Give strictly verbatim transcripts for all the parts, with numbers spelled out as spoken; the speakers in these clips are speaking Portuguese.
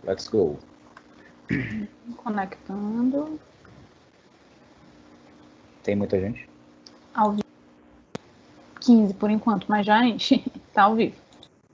Let's go. Conectando. Tem muita gente? Ao vivo. quinze por enquanto, mas já enche. Tá ao vivo.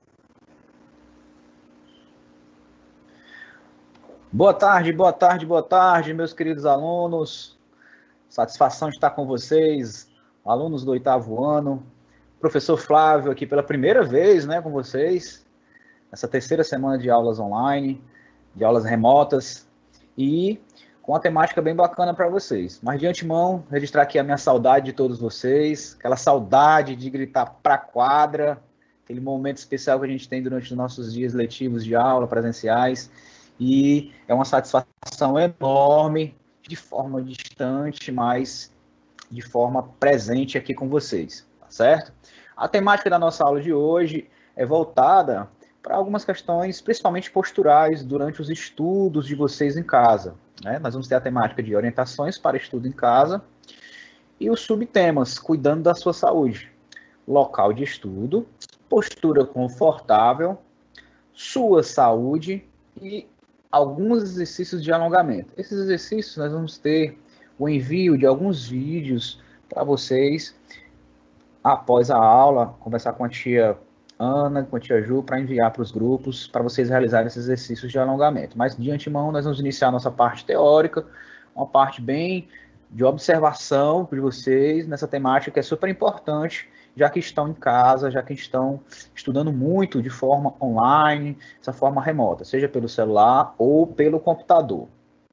Boa tarde, boa tarde, boa tarde, meus queridos alunos. Satisfação de estar com vocês, alunos do oitavo ano. Professor Flávio aqui pela primeira vez, né, com vocês. Essa terceira semana de aulas online, de aulas remotas. E com uma temática bem bacana para vocês. Mas de antemão, registrar aqui a minha saudade de todos vocês. Aquela saudade de gritar para a quadra. Aquele momento especial que a gente tem durante os nossos dias letivos de aula, presenciais. E é uma satisfação enorme, de forma distante, mas de forma presente aqui com vocês, tá certo? A temática da nossa aula de hoje é voltada para algumas questões, principalmente posturais, durante os estudos de vocês em casa, né? Nós vamos ter a temática de orientações para estudo em casa e os subtemas, cuidando da sua saúde, local de estudo, postura confortável, sua saúde e alguns exercícios de alongamento. Esses exercícios nós vamos ter o envio de alguns vídeos para vocês após a aula, conversar com a tia Ana, com a tia Ju, para enviar para os grupos, para vocês realizarem esses exercícios de alongamento. Mas de antemão nós vamos iniciar a nossa parte teórica, uma parte bem de observação de vocês nessa temática que é super importante, já que estão em casa, já que estão estudando muito de forma online, essa forma remota, seja pelo celular ou pelo computador.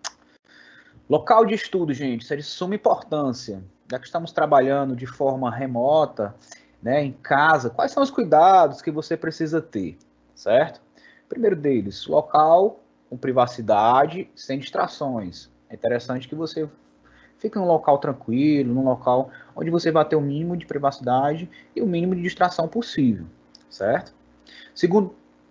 Local de estudo, gente, isso é de suma importância. Já que estamos trabalhando de forma remota, né, em casa, quais são os cuidados que você precisa ter, certo? Primeiro deles, local com privacidade, sem distrações. É interessante que você fique num local tranquilo, num local onde você vai ter o mínimo de privacidade e o mínimo de distração possível, certo? Segundo,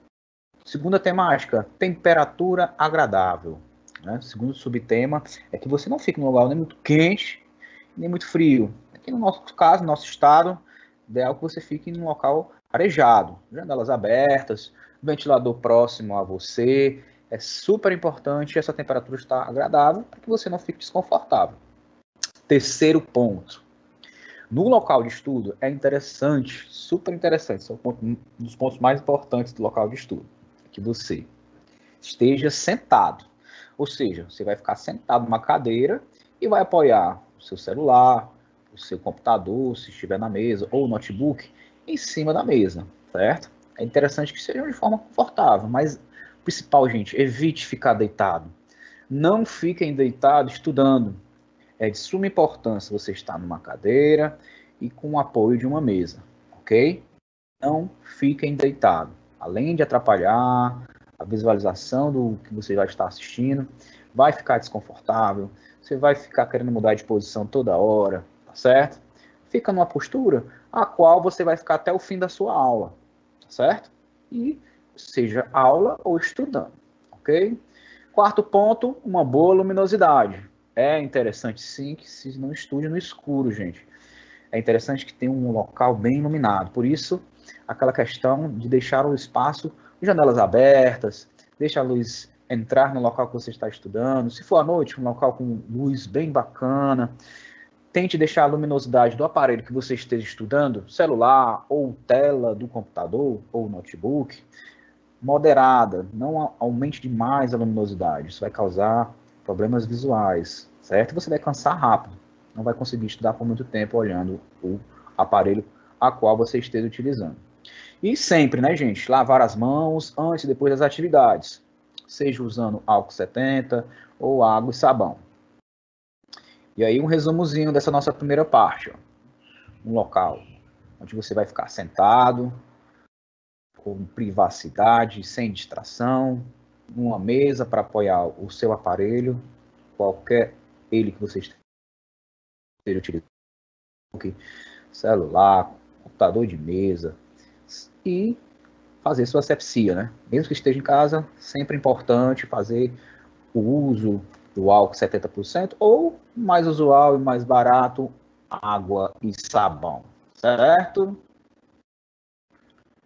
segunda temática, temperatura agradável. Né? Segundo subtema é que você não fique num lugar nem muito quente, nem muito frio. Aqui no nosso caso, no nosso estado, ideal que você fique num local arejado, janelas abertas, ventilador próximo a você. É super importante essa temperatura estar agradável para que você não fique desconfortável. Terceiro ponto. No local de estudo, é interessante, super interessante, esse é um dos pontos mais importantes do local de estudo, que você esteja sentado. Ou seja, você vai ficar sentado numa cadeira e vai apoiar o seu celular, o seu computador, se estiver na mesa, ou o notebook, em cima da mesa, certo? É interessante que seja de forma confortável, mas o principal, gente, evite ficar deitado. Não fiquem deitados estudando. É de suma importância você estar numa cadeira e com o apoio de uma mesa, ok? Não fiquem deitados. Além de atrapalhar a visualização do que você vai estar assistindo, vai ficar desconfortável, você vai ficar querendo mudar de posição toda hora, tá certo? Fica numa postura a qual você vai ficar até o fim da sua aula, tá certo? E seja aula ou estudando, ok? Quarto ponto, uma boa luminosidade. É interessante sim que se não estude no escuro, gente. É interessante que tenha um local bem iluminado. Por isso, aquela questão de deixar o espaço, janelas abertas, deixa a luz entrar no local que você está estudando. Se for à noite, um local com luz bem bacana. Tente deixar a luminosidade do aparelho que você esteja estudando, celular ou tela do computador ou notebook, moderada. Não aumente demais a luminosidade. Isso vai causar problemas visuais, certo? Você vai cansar rápido. Não vai conseguir estudar por muito tempo olhando o aparelho a qual você esteja utilizando. E sempre, né, gente, lavar as mãos antes e depois das atividades, seja usando álcool setenta ou água e sabão. E aí um resumozinho dessa nossa primeira parte. Ó. Um local onde você vai ficar sentado, com privacidade, sem distração, uma mesa para apoiar o seu aparelho, qualquer ele que você esteja utilizando, celular, computador de mesa, e fazer sua asepsia, né? Mesmo que esteja em casa, sempre é importante fazer o uso do álcool setenta por cento ou, mais usual e mais barato, água e sabão, certo?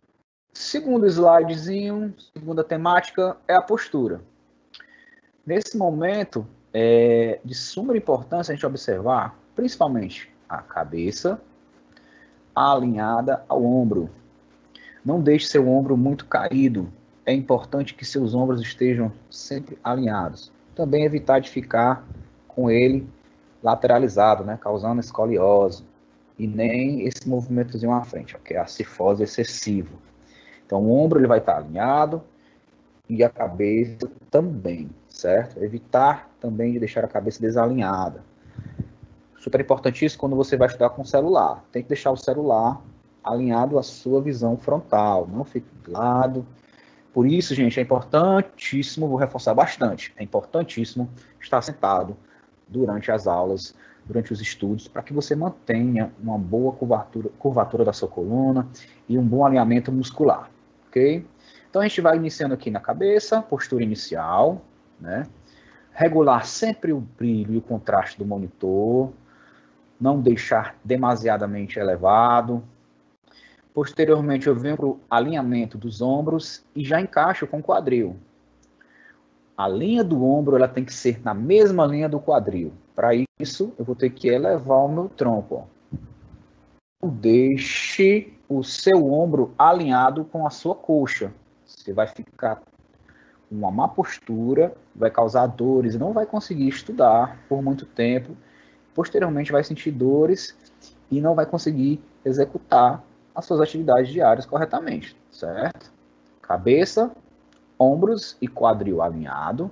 Segundo slidezinho, segunda temática é a postura. Nesse momento, é de suma importância a gente observar, principalmente, a cabeça alinhada ao ombro. Não deixe seu ombro muito caído. É importante que seus ombros estejam sempre alinhados. Também evitar de ficar com ele lateralizado, né, causando escoliose. E nem esse movimentozinho à frente, ó, que é a cifose excessiva. Então, o ombro ele vai estar alinhado e a cabeça também, certo? Evitar também de deixar a cabeça desalinhada. Super importante isso quando você vai estudar com o celular. Tem que deixar o celular alinhado à sua visão frontal, não fique de lado. Por isso, gente, é importantíssimo, vou reforçar bastante, é importantíssimo estar sentado durante as aulas, durante os estudos, para que você mantenha uma boa curvatura, curvatura da sua coluna e um bom alinhamento muscular, ok? Então, a gente vai iniciando aqui na cabeça, postura inicial, né? Regular sempre o brilho e o contraste do monitor, não deixar demasiadamente elevado. Posteriormente, eu venho para o alinhamento dos ombros e já encaixo com o quadril. A linha do ombro ela tem que ser na mesma linha do quadril. Para isso, eu vou ter que elevar o meu tronco. Não deixe o seu ombro alinhado com a sua coxa. Você vai ficar com uma má postura, vai causar dores e não vai conseguir estudar por muito tempo. Posteriormente, vai sentir dores e não vai conseguir executar as suas atividades diárias corretamente, certo? Cabeça, ombros e quadril alinhado.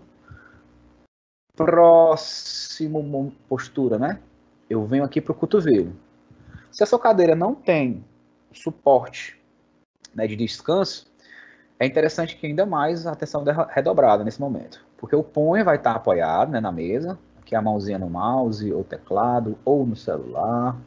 Próximo postura, né? Eu venho aqui para o cotovelo. Se a sua cadeira não tem suporte, né, de descanso, é interessante que ainda mais a atenção redobrada nesse momento. Porque o punho vai estar apoiado, né, na mesa, aqui a mãozinha no mouse, ou teclado, ou no celular.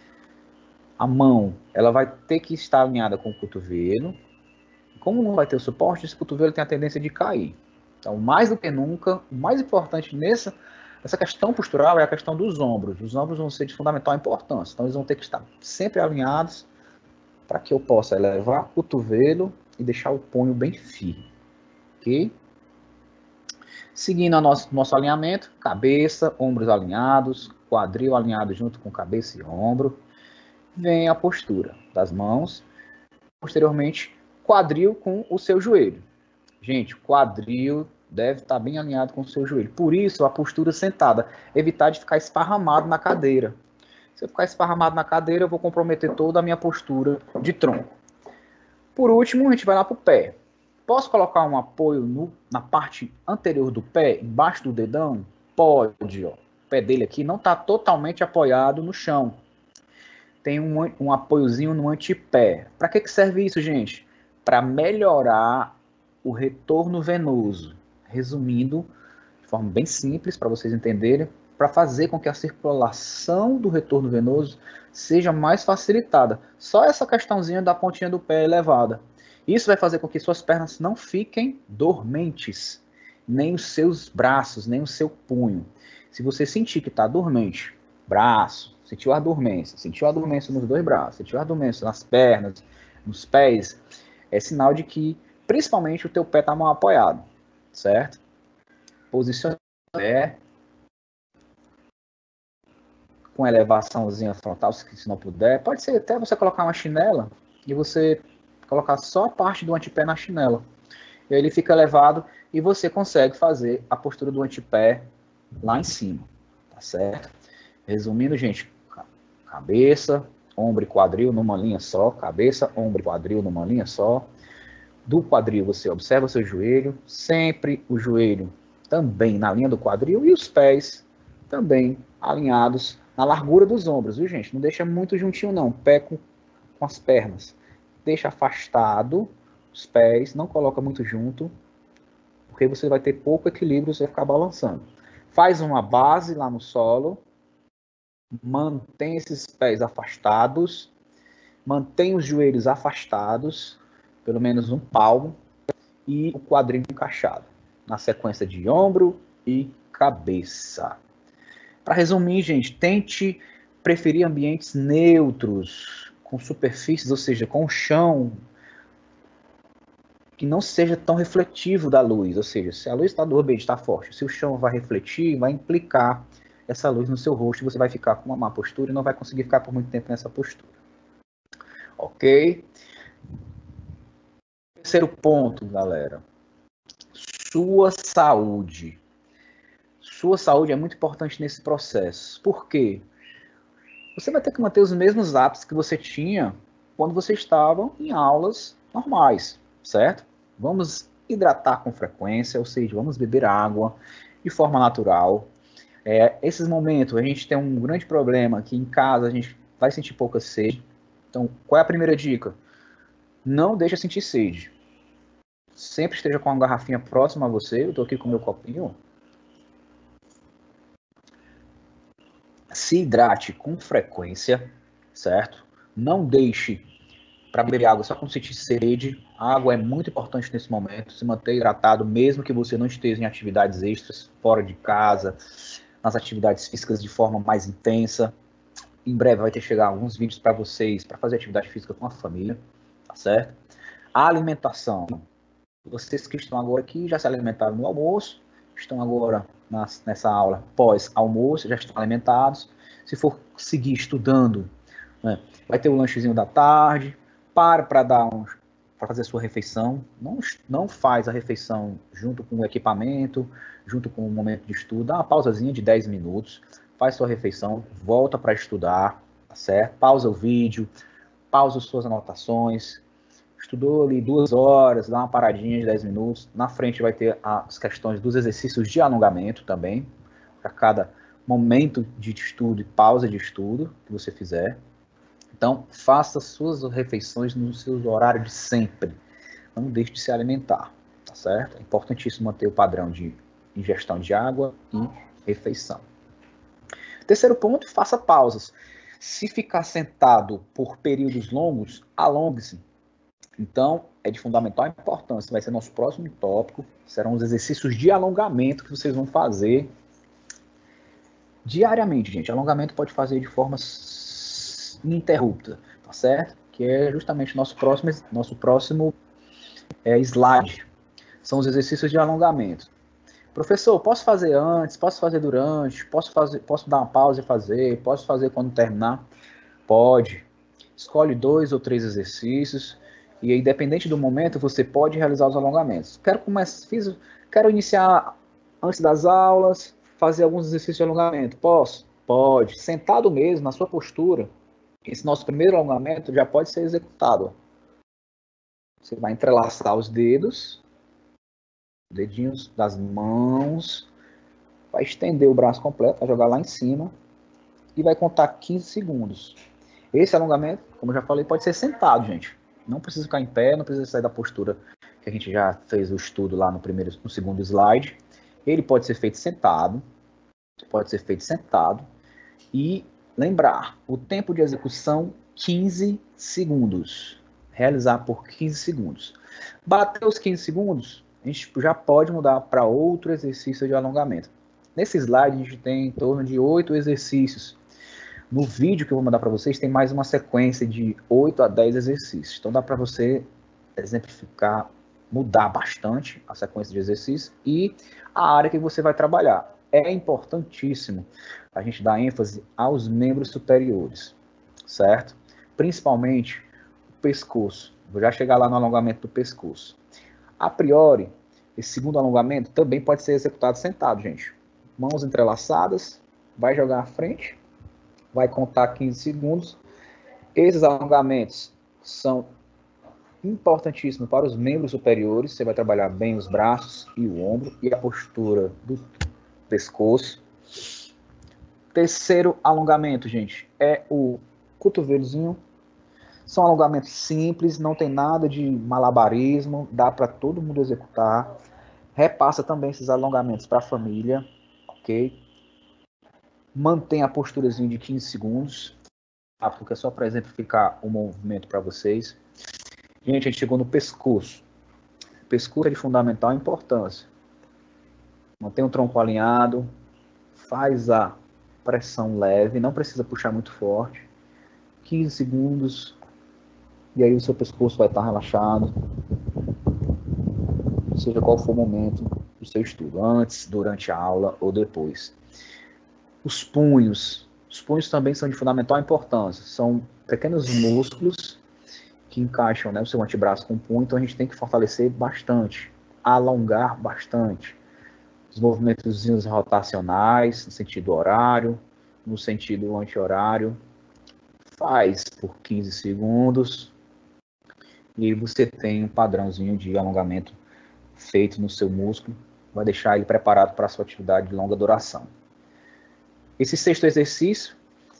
A mão, ela vai ter que estar alinhada com o cotovelo. Como não vai ter o suporte, esse cotovelo tem a tendência de cair. Então, mais do que nunca, o mais importante nessa, nessa questão postural é a questão dos ombros. Os ombros vão ser de fundamental importância. Então, eles vão ter que estar sempre alinhados para que eu possa elevar o cotovelo e deixar o punho bem firme. Ok? Seguindo o nosso, nosso alinhamento, cabeça, ombros alinhados, quadril alinhado junto com cabeça e ombro. Vem a postura das mãos, posteriormente quadril com o seu joelho. Gente, quadril deve estar bem alinhado com o seu joelho. Por isso, a postura sentada, evitar de ficar esparramado na cadeira. Se eu ficar esparramado na cadeira, eu vou comprometer toda a minha postura de tronco. Por último, a gente vai lá para o pé. Posso colocar um apoio no, na parte anterior do pé, embaixo do dedão? Pode, ó. O pé dele aqui não está totalmente apoiado no chão. Tem um, um apoiozinho no antepé. Para que, que serve isso, gente? Para melhorar o retorno venoso. Resumindo, de forma bem simples, para vocês entenderem, para fazer com que a circulação do retorno venoso seja mais facilitada. Só essa questãozinha da pontinha do pé elevada. Isso vai fazer com que suas pernas não fiquem dormentes, nem os seus braços, nem o seu punho. Se você sentir que está dormente, braço, sentiu a dormência, sentiu a dormência nos dois braços, sentiu a dormência nas pernas, nos pés, é sinal de que, principalmente, o teu pé está mal apoiado, certo? Posicione o pé com elevaçãozinha frontal, se não puder. Pode ser até você colocar uma chinela e você colocar só a parte do antepé na chinela. E aí ele fica elevado e você consegue fazer a postura do antepé lá em cima, tá certo? Resumindo, gente, cabeça, ombro e quadril numa linha só, cabeça, ombro e quadril numa linha só. Do quadril você observa o seu joelho, sempre o joelho também na linha do quadril e os pés também alinhados na largura dos ombros, viu, gente? Não deixa muito juntinho não, pé com, com as pernas. Deixa afastado os pés, não coloca muito junto, porque você vai ter pouco equilíbrio, você vai ficar balançando. Faz uma base lá no solo, mantém esses pés afastados, mantém os joelhos afastados, pelo menos um palmo, e o quadril encaixado, na sequência de ombro e cabeça. Para resumir, gente, tente preferir ambientes neutros, com superfícies, ou seja, com chão que não seja tão refletivo da luz, ou seja, se a luz está do ambiente está forte, se o chão vai refletir, vai implicar essa luz no seu rosto e você vai ficar com uma má postura e não vai conseguir ficar por muito tempo nessa postura. Ok? Terceiro ponto, galera. Sua saúde. Sua saúde é muito importante nesse processo. Por quê? Você vai ter que manter os mesmos hábitos que você tinha quando você estava em aulas normais, certo? Vamos hidratar com frequência, ou seja, vamos beber água de forma natural. É, esses momentos, a gente tem um grande problema que em casa a gente vai sentir pouca sede. Então, qual é a primeira dica? Não deixe sentir sede. Sempre esteja com uma garrafinha próxima a você. Eu estou aqui com o meu copinho. Se hidrate com frequência, certo? Não deixe para beber água só quando sentir sede. A água é muito importante nesse momento. Se manter hidratado, mesmo que você não esteja em atividades extras, fora de casa, nas atividades físicas de forma mais intensa. Em breve vai ter que chegar alguns vídeos para vocês, para fazer atividade física com a família, tá certo? A alimentação. Vocês que estão agora aqui já se alimentaram no almoço, estão agora nas, nessa aula pós-almoço, já estão alimentados. Se for seguir estudando, né, vai ter o lanchezinho da tarde, para para dar um, para fazer a sua refeição. Não, não faz a refeição junto com o equipamento, junto com o momento de estudo. Dá uma pausazinha de dez minutos, faz sua refeição, volta para estudar, tá certo? Pausa o vídeo, pausa suas anotações. Estudou ali duas horas, dá uma paradinha de dez minutos. Na frente vai ter as questões dos exercícios de alongamento também, para cada momento de estudo e pausa de estudo que você fizer. Então, faça suas refeições no seu horário de sempre. Não deixe de se alimentar, tá certo? É importantíssimo manter o padrão de ingestão de água e refeição. Terceiro ponto, faça pausas. Se ficar sentado por períodos longos, alongue-se. Então, é de fundamental importância. Vai ser nosso próximo tópico. Serão os exercícios de alongamento que vocês vão fazer diariamente, gente. Alongamento pode fazer de forma ininterrupta, tá certo? Que é justamente nosso próximo, nosso próximo é, slide. São os exercícios de alongamento. Professor, posso fazer antes? Posso fazer durante? Posso, fazer, posso dar uma pausa e fazer? Posso fazer quando terminar? Pode. Escolhe dois ou três exercícios. E aí, independente do momento, você pode realizar os alongamentos. Quero, começar, fiz, quero iniciar antes das aulas, fazer alguns exercícios de alongamento. Posso? Pode. Sentado mesmo, na sua postura. Esse nosso primeiro alongamento já pode ser executado. Você vai entrelaçar os dedos, dedinhos das mãos, vai estender o braço completo, vai jogar lá em cima e vai contar quinze segundos. Esse alongamento, como eu já falei, pode ser sentado, gente. Não precisa ficar em pé, não precisa sair da postura que a gente já fez o estudo lá no primeiro, no segundo slide. Ele pode ser feito sentado, pode ser feito sentado e lembrar, o tempo de execução quinze segundos. Realizar por quinze segundos. Bateu os quinze segundos, a gente já pode mudar para outro exercício de alongamento. Nesse slide a gente tem em torno de oito exercícios. No vídeo que eu vou mandar para vocês tem mais uma sequência de oito a dez exercícios. Então dá para você exemplificar, mudar bastante a sequência de exercícios e a área que você vai trabalhar. É importantíssimo a gente dar ênfase aos membros superiores, certo? Principalmente o pescoço. Vou já chegar lá no alongamento do pescoço. A priori, esse segundo alongamento também pode ser executado sentado, gente. Mãos entrelaçadas, vai jogar à frente, vai contar quinze segundos. Esses alongamentos são importantíssimos para os membros superiores. Você vai trabalhar bem os braços e o ombro e a postura do pescoço. Terceiro alongamento, gente, é o cotovelozinho. São alongamentos simples, não tem nada de malabarismo, dá para todo mundo executar. Repassa também esses alongamentos para a família, ok? Mantém a posturazinha de quinze segundos, tá? Porque é só para exemplificar o movimento para vocês. Gente, a gente chegou no pescoço. O pescoço é de fundamental importância. Mantém o tronco alinhado, faz a pressão leve, não precisa puxar muito forte. quinze segundos, e aí o seu pescoço vai estar relaxado. seja qual for o momento do seu estudo, antes, durante a aula ou depois. Os punhos. Os punhos também são de fundamental importância. São pequenos músculos que encaixam, né, o seu antebraço com o punho, então a gente tem que fortalecer bastante, alongar bastante. Os movimentos rotacionais, no sentido horário, no sentido anti-horário. Faz por quinze segundos e você tem um padrãozinho de alongamento feito no seu músculo, vai deixar ele preparado para a sua atividade de longa duração. Esse sexto exercício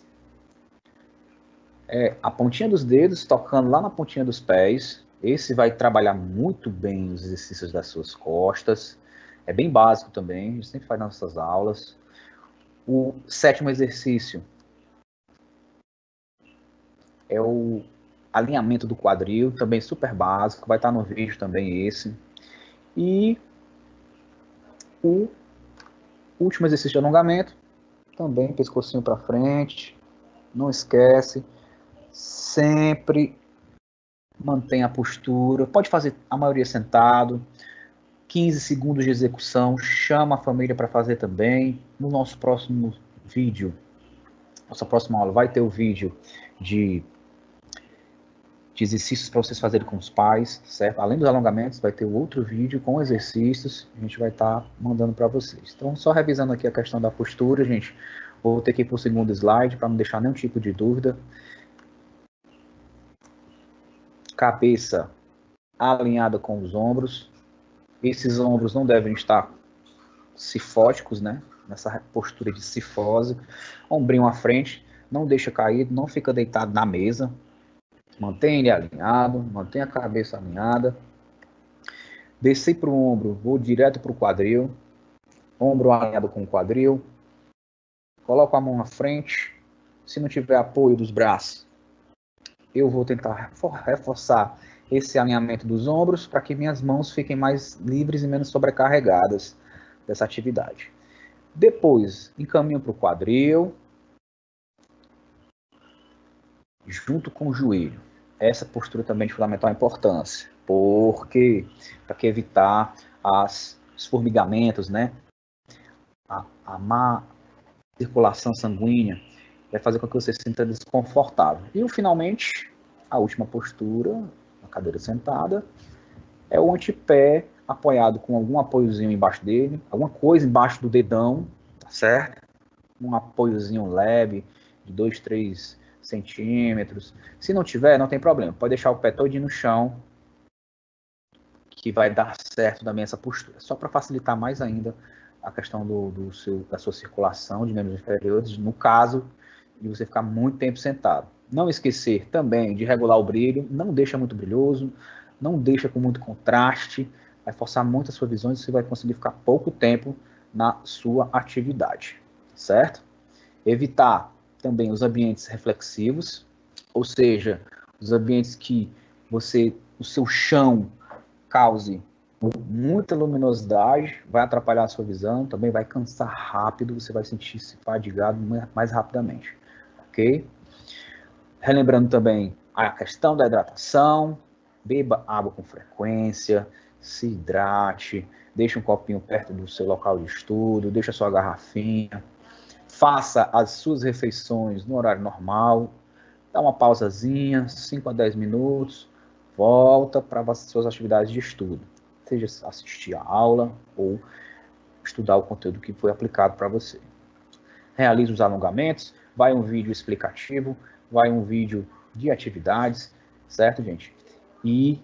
é a pontinha dos dedos tocando lá na pontinha dos pés. Esse vai trabalhar muito bem os exercícios das suas costas. É bem básico também, a gente sempre faz nas nossas aulas. O sétimo exercício é o alinhamento do quadril, também super básico, vai estar no vídeo também esse. E o último exercício de alongamento, também pescocinho para frente, não esquece, sempre mantenha a postura, pode fazer a maioria sentado, quinze segundos de execução, chama a família para fazer também. No nosso próximo vídeo, nossa próxima aula vai ter o vídeo de, de exercícios para vocês fazerem com os pais, certo? Além dos alongamentos, vai ter outro vídeo com exercícios, a gente vai estar tá mandando para vocês. Então, só revisando aqui a questão da postura, gente, vou ter que ir para o segundo slide para não deixar nenhum tipo de dúvida. Cabeça alinhada com os ombros. Esses ombros não devem estar cifóticos, né? Nessa postura de cifose. Ombrinho à frente, não deixa caído, não fica deitado na mesa. Mantém ele alinhado, mantém a cabeça alinhada. Desci para o ombro, vou direto para o quadril. Ombro alinhado com o quadril. Coloco a mão na frente. Se não tiver apoio dos braços, eu vou tentar reforçar esse alinhamento dos ombros para que minhas mãos fiquem mais livres e menos sobrecarregadas dessa atividade. Depois, encaminho para o quadril, junto com o joelho. Essa postura também é de fundamental importância, porque para que evitar as, os formigamentos, né? A, a má circulação sanguínea vai fazer com que você se sinta desconfortável. E, finalmente, a última postura, a cadeira sentada, é o antepé apoiado com algum apoiozinho embaixo dele, alguma coisa embaixo do dedão, tá certo? Um apoiozinho leve de dois, três centímetros. Se não tiver, não tem problema. Pode deixar o pé todinho no chão, que vai dar certo também essa postura. Só para facilitar mais ainda a questão do, do seu, da sua circulação de membros inferiores, no caso de você ficar muito tempo sentado. Não esquecer também de regular o brilho, não deixa muito brilhoso, não deixa com muito contraste, vai forçar muito a sua visão e você vai conseguir ficar pouco tempo na sua atividade, certo? Evitar também os ambientes reflexivos, ou seja, os ambientes que você, o seu chão cause muita luminosidade, vai atrapalhar a sua visão, também vai cansar rápido, você vai sentir-se fadigado mais rapidamente, ok? Relembrando também a questão da hidratação, beba água com frequência, se hidrate, deixe um copinho perto do seu local de estudo, deixe a sua garrafinha, faça as suas refeições no horário normal, dá uma pausazinha, cinco a dez minutos, volta para as suas atividades de estudo, seja assistir a aula ou estudar o conteúdo que foi aplicado para você. Realize os alongamentos, vai um vídeo explicativo, vai um vídeo de atividades, certo, gente? E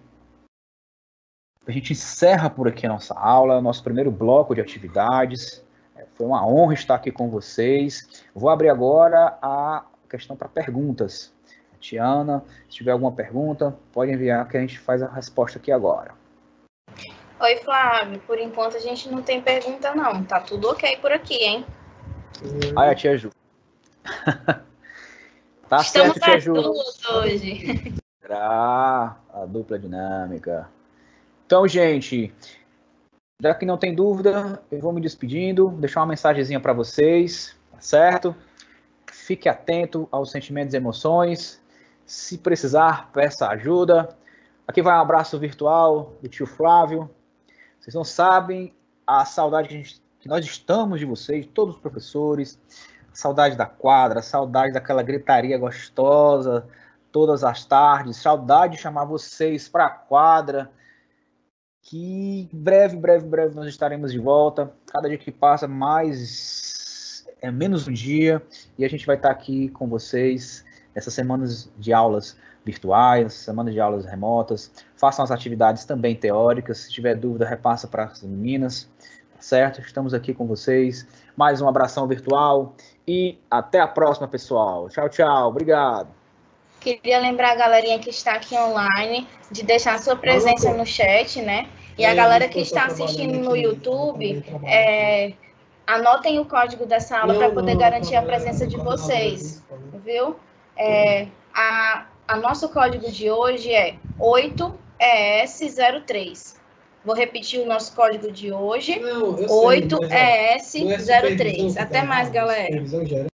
a gente encerra por aqui a nossa aula, nosso primeiro bloco de atividades. Foi uma honra estar aqui com vocês. Vou abrir agora a questão para perguntas. Tiana, se tiver alguma pergunta, pode enviar que a gente faz a resposta aqui agora. Oi, Flávio. Por enquanto a gente não tem pergunta, não. Tá tudo ok por aqui, hein? Ai, a tia Ju. Tá Estamos certo, tia Ju. hoje. Será a dupla dinâmica. Então, gente, já que não tem dúvida, eu vou me despedindo, deixar uma mensagenzinha para vocês, tá certo? Fique atento aos sentimentos e emoções. Se precisar, peça ajuda. Aqui vai um abraço virtual do tio Flávio. Vocês não sabem a saudade que, a gente, que nós estamos de vocês, todos os professores, saudade da quadra, saudade daquela gritaria gostosa todas as tardes, saudade de chamar vocês para a quadra, que breve, breve, breve nós estaremos de volta. Cada dia que passa, mais é menos um dia, e a gente vai estar aqui com vocês nessas semanas de aulas virtuais, semanas de aulas remotas. Façam as atividades também teóricas. Se tiver dúvida, repassa para as meninas, certo? Estamos aqui com vocês. Mais um abração virtual e até a próxima, pessoal. Tchau, tchau. Obrigado. Queria lembrar a galerinha que está aqui online de deixar sua presença no chat, né? E a galera que está assistindo no YouTube, é, anotem o código dessa aula para poder garantir a presença de vocês, viu? É, a, a nosso código de hoje é oito E S zero três. Vou repetir o nosso código de hoje, oito E S zero três. Até mais, galera.